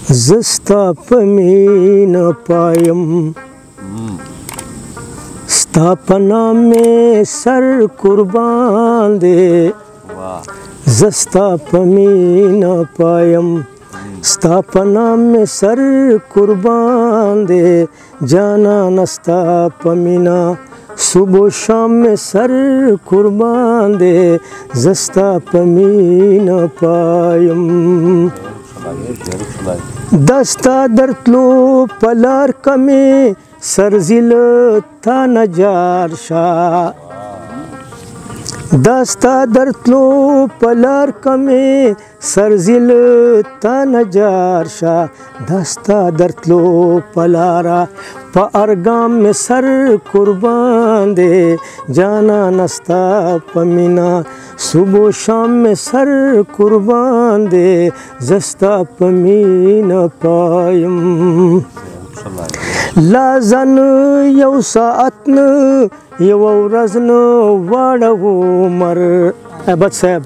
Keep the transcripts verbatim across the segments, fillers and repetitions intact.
زستا پمین پایم ستا پنا میں سر قربان دے زستا پمین پایم ستا پنا میں سر قربان دے جانا نستا پمینا صبح شام میں سر قربان دے زستا پمین پایم دستا درتلو پلار کمی سرزیل تا نجار شا دستا درتلو پلار کمی سرزیل تا نجار شا دستا درتلو پلارا پا ارگام میں سر قربان دے جانا نستا پمینا صبح شام میں سر قربان دے زستا پمین پایم لازن یو ساعتن یو ورزن واڑو مر عبد صاحب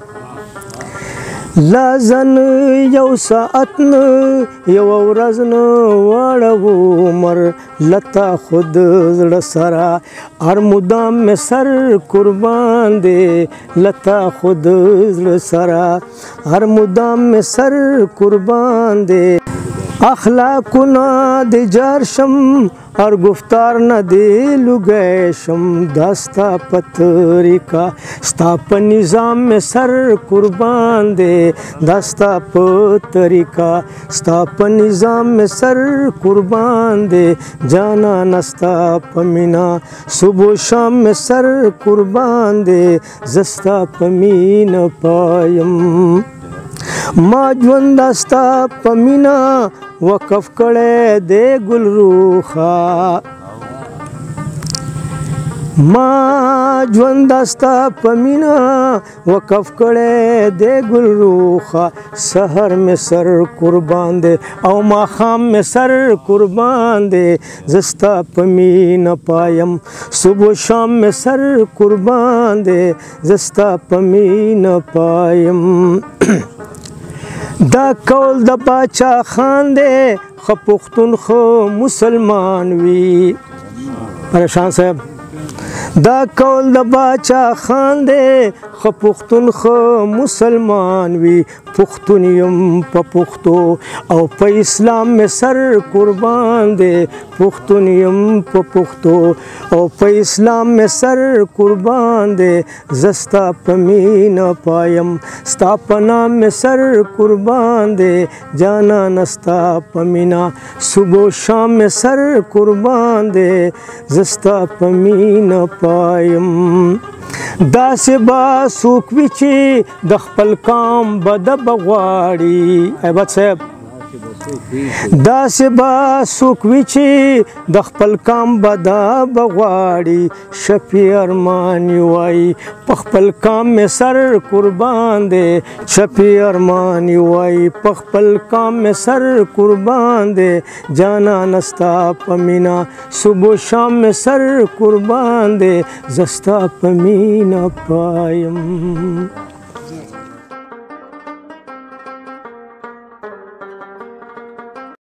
لازن یو ساعتن یو ورزن واڑو مر لتا خود زڑ سرا ہر مدام میں سر قربان دے لتا خود زڑ سرا ہر مدام میں سر قربان دے اخلاقنا دی جارشم اور گفتار نہ دے لگیشم دستا پتری کا ستا پا نظام میں سر قربان دے دستا پتری کا ستا پا نظام میں سر قربان دے جانا نستا پمینا صبح شام میں سر قربان دے زستا پمین پایم ما ژوند ستا پمینا وقف کړی دی ګل روخا ما ژوند ستا پمینا وقف کړی دی ګل روخا سحر میں سر قربان دے او ماښام میں سر قربان دے زستا پمینا پایم صبح شام میں سر قربان دے زستا پمینا پایم دا کول د باچا خان دے خ پختون خ مسلمان وی پریشان صاحب دا کول د باچا خان دے خ پختون خ مسلمان وی پختون یم په پختو او په اسلام میں سر قربان دے پختون یم په پختو او په اسلام میں سر قربان دے زستا پمین پایم ستا پنا میں سر قربان دے جانا نستا پمینا صبح شام میں سر قربان دے زستا پمین پایم داسې با څوک وي چې د خپل کام بده بغواړي عبد صاحب داسې با څوک وي چې د خپل کام بده بغواړي شفیع ارماني وایي په خپل کام میں سر قربان دے شفیع ارماني وایي په خپل کام میں سر قربان دے جانا نستا پمینا صبح شام میں سر قربان دے زستا پمینا پایم